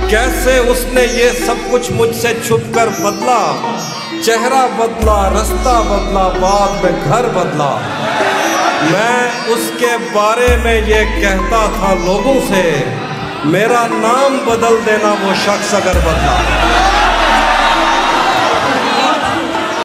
कैसे उसने ये सब कुछ मुझसे छुपकर बदला, चेहरा बदला, रास्ता बदला, बाद में घर बदला। मैं उसके बारे में ये कहता था लोगों से, मेरा नाम बदल देना वो शख्स अगर बदला।